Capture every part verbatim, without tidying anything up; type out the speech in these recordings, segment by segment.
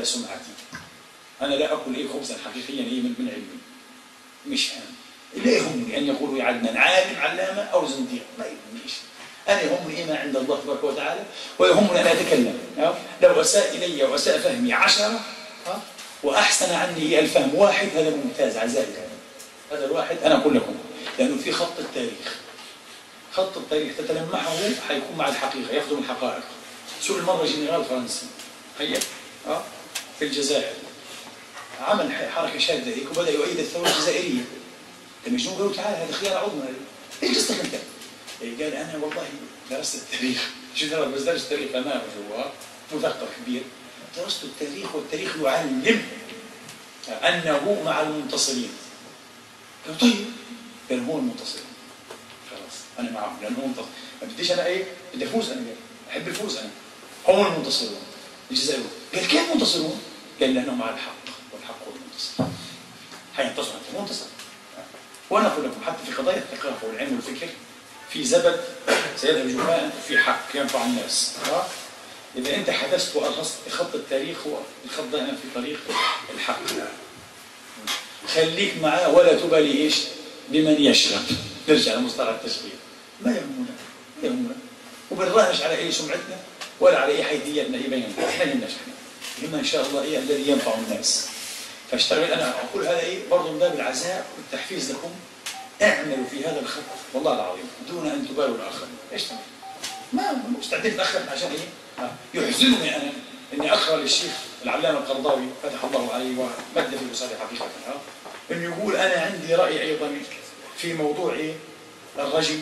سمعتي. أنا لا أقول إيه خبزا حقيقيا إيه من من علمي، مش هام. لا يهمني أن يقولوا عدنان عالم علامة أو زنديق، ما يهمنيش. أنا يهمني إيه ما عند الله تبارك وتعالى، ويهمني أن أتكلم. لو أساء إلي وأساء فهمي عشرة وأحسن عني الفهم واحد، هذا ممتاز عزائي. هذا الواحد أنا أقول لكم، لأنه في خط التاريخ. خط التاريخ تتلمحه حيكون مع الحقيقة، يخدم الحقائق. سئل مرة جنرال فرنسي هيا أه في الجزائر، عمل حركة شاذة هيك وبدأ يؤيد الثورة الجزائرية. المجنون قالوا تعال هذا خيار عظمى، ايش قصتك انت؟ قال انا والله درست التاريخ. شو درست؟ بس درست التاريخ انا هو مثقف كبير، درست التاريخ والتاريخ يعلم انه مع المنتصرين. قال طيب، قال هو المنتصرين. خلاص انا معه لانه هو منتصر، ما بديش انا ايه؟ بدي افوز انا، قال احب الفوز انا. هم المنتصرون الجزائريون. قال كيف منتصرون؟ قال لانهم مع الحق، والحق هو المنتصر. حينتصر انت منتصر. وانا اقول لكم حتى في قضايا الثقافه والعلم والفكر في زبد سيذهب جفاء في حق ينفع الناس. اذا انت حدثت وارخصت خط التاريخ هو الخط دائما في طريق الحق. خليك معاه ولا تبالي ايش بمن يشرب. نرجع لمصطلح التشغيل، ما يهمنا ما يهمنا وبنراهنش على اي سمعتنا ولا على اي حيثياتنا ايه بيننا. احنا يهمناش احنا يهمنا ان شاء الله ايه الذي ينفع الناس. فاشتغل. انا اقول هذا ايه برضه من باب العزاء والتحفيز لكم. اعملوا في هذا الخط والله العظيم دون ان تبالوا الاخرين. ايش تبالوا؟ ما مستعدين اتاخر عشان ايه؟ يحزنني انا اني اقرا للشيخ العلامه القرضاوي فتح الله عليه ومد في بصري حقيقه انه يقول انا عندي راي ايضا في موضوع ايه؟ الرجم.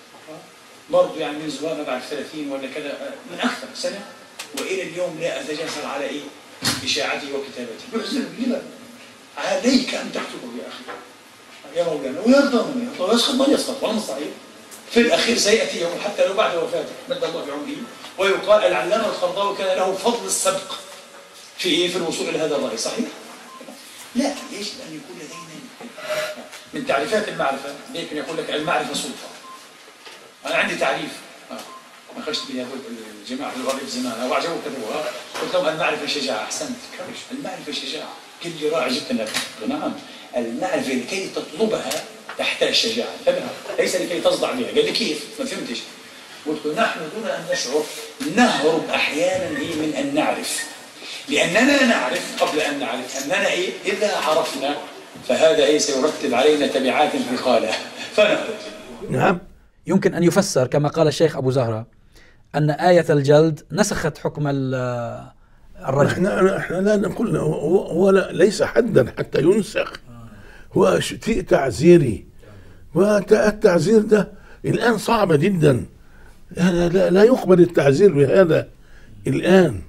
برضه يعني من زمان بعد ثلاثين ولا كذا من اكثر سنه والى اليوم لا اتجاسر على ايه؟ اشاعته وكتابته. يحزنني. لما عليك ان تكتبه يا اخي يا مولانا ويرضى من يرضى ويسخط من يسخط والله صحيح. في الاخير سياتي يوم حتى لو بعد وفاته مد الله في عمره ويقال العلامه القرضاوي كان له فضل السبق في ايه؟ في الوصول الى هذا الراي. صحيح؟ لا ليش؟ لان يكون لدينا من تعريفات المعرفه يمكن يقول لك المعرفه سلطه. انا عندي تعريف ما خشت به الجماعه في الوظيفه زمان واعجبوا كتبوها قلت لهم المعرفه شجاعه. احسنت. المعرفه شجاعه. كل راعي جدا. نعم المعرفه لكي تطلبها تحتاج شجاعه، ليس لكي تصدع بها. قال لي كيف؟ ما فهمتش. قلت له نحن دون ان نشعر نهرب احيانا ايه من ان نعرف، لاننا نعرف قبل ان نعرف اننا ايه اذا عرفنا فهذا ايه سيرتب علينا تبعات ثقاله فنهرب. نعم. يمكن ان يفسر كما قال الشيخ ابو زهره ان آية الجلد نسخت حكم الرجم. احنا احنا لا نقول هو, هو ليس حدا حتى ينسخ، هو شيء تعزيري، والتعزير ده الان صعب جدا. لا, لا يقبل التعزير بهذا الان.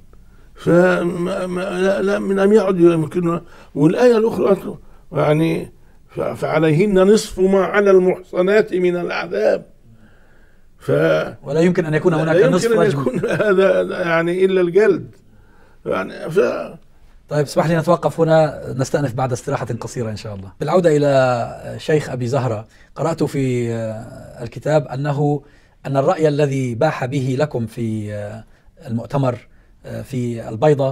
فما لا, لا من ان يعد يمكن. والايه الاخرى يعني فعليهن نصف ما على المحصنات من العذاب. ف ولا يمكن ان يكون هناك نصف رجم. يكون هذا يعني الا الجلد يعني. ف طيب اسمح لي نتوقف هنا، نستأنف بعد استراحة قصيرة إن شاء الله. بالعودة إلى شيخ أبي زهرة، قرأت في الكتاب أنه أن الرأي الذي باح به لكم في المؤتمر في البيضة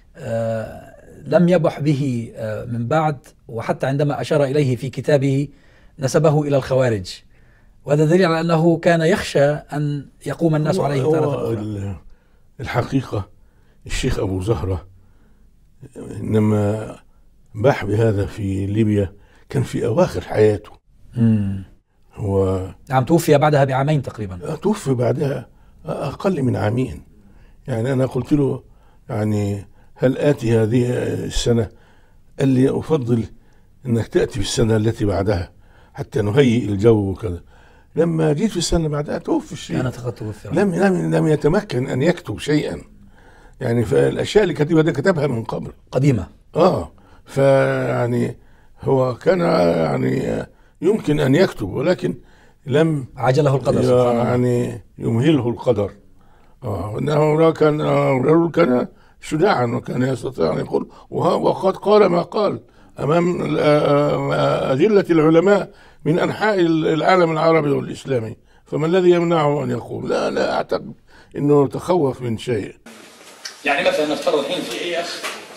لم يبح به من بعد، وحتى عندما أشار إليه في كتابه نسبه إلى الخوارج، وهذا دليل على أنه كان يخشى أن يقوم الناس عليه تارة أخرى. الحقيقة الشيخ أبو زهرة إنما باح بهذا في ليبيا كان في أواخر حياته. مم. هو عم توفي بعدها بعامين تقريبا. توفي بعدها أقل من عامين. يعني أنا قلت له يعني هل آتي هذه السنة؟ قال لي أفضل أنك تأتي في السنة التي بعدها حتى نهيئ الجو وكذا. لما جيت في السنة بعدها توفي الشيء. كانت قد توفي. لم لم لم يتمكن أن يكتب شيئا. يعني فالأشياء اللي كتبها ده كتبها من قبل قديمة. آه فيعني هو كان يعني يمكن أن يكتب ولكن لم عجله القدر يعني يمهله القدر. آه إنه كان رجل كان شجاعا وكان يستطيع أن يقول، وقد قال ما قال أمام أجلة العلماء من أنحاء العالم العربي والإسلامي. فما الذي يمنعه أن يقول؟ لا لا أعتقد إنه تخوف من شيء. يعني مثلا نفترض الحين في اي اخ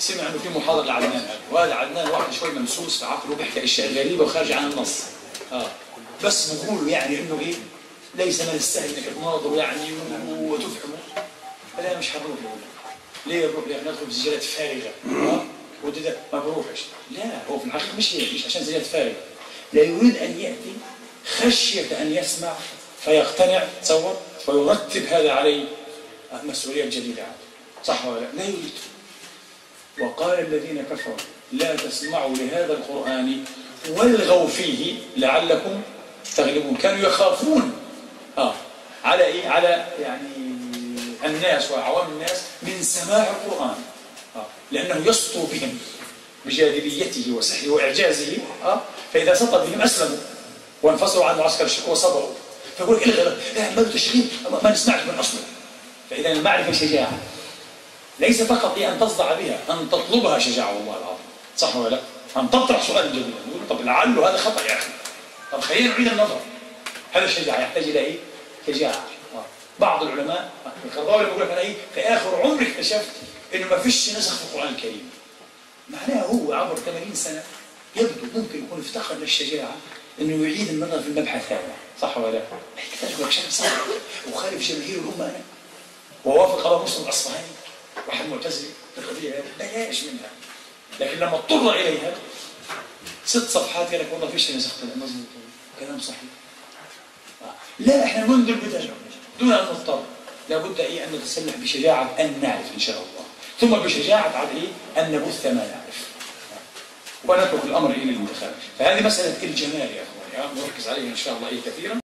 سمع انه في محاضره لعدنان هذا، وهذا عدنان واحد شوي ممسوس في عقله وبيحكي اشياء غريبه وخارجه عن النص. اه بس بقولوا يعني انه ايه؟ ليس من السهل انك تناظروا يعني وتفهموا. لا مش حنروح ليه نروح؟ ليه ندخل بسجلات فارغه اه وده ما بروحش. لا هو في الحقيقه مش هيك، مش عشان سجلات فارغه. لا يريد ان ياتي خشيه ان يسمع فيقتنع، تصور فيرتب هذا عليه مسؤوليه جديده عنه. صح ولا لا؟ لا يريد. وقال الذين كفروا لا تسمعوا لهذا القرآن والغوا فيه لعلكم تغلبون. كانوا يخافون اه على ايه؟ على يعني الناس وعوام الناس من سماع القرآن اه لأنه يسطو بهم بجاذبيته وسحره وإعجازه اه فإذا سطى بهم أسلموا وانفصلوا عن معسكر الشرك وصبروا. فيقول لك الغى اعملوا تشغيل ما نسمعش من أصله. فإذا المعرفة شجاعة، ليس فقط أن تصدع بها، أن تطلبها شجاعة والله العظيم. صح ولا لا؟ أن تطرح سؤال جديد، نقول طب لعله هذا خطأ يا أخي. طب خلينا نعيد النظر. هذا الشجاعة يحتاج إلى إيه؟ شجاعة. بعض العلماء القرضاوي يقول لك أنا إيه؟ في آخر عمري اكتشفت إنه ما فيش نسخ في القرآن الكريم. معناه هو عبر ثمانين سنة يبدو ممكن يكون افتقر للشجاعة إنه يعيد النظر في المبحث هذا. صح ولا لا؟ يحتاج لك شيء صعب وخالف جماهير الأمة أنا. ووافق على مسلم الأصفهاني واحد معتزلي في القضية هذه بلاش منها. لكن لما اضطر إليها ست صفحات قال لك والله فيش شيء نسخت مظبوط كلام صحيح. لا احنا منذ البداية دون أن نضطر لابد إيه أن نتسلح بشجاعة أن نعرف إن شاء الله، ثم بشجاعة على إيه أن نبث ما نعرف ونترك الأمر إلى الانتخاب. فهذه مسألة الجمال يا أخواني نركز عليها إن شاء الله إيه كثيرا.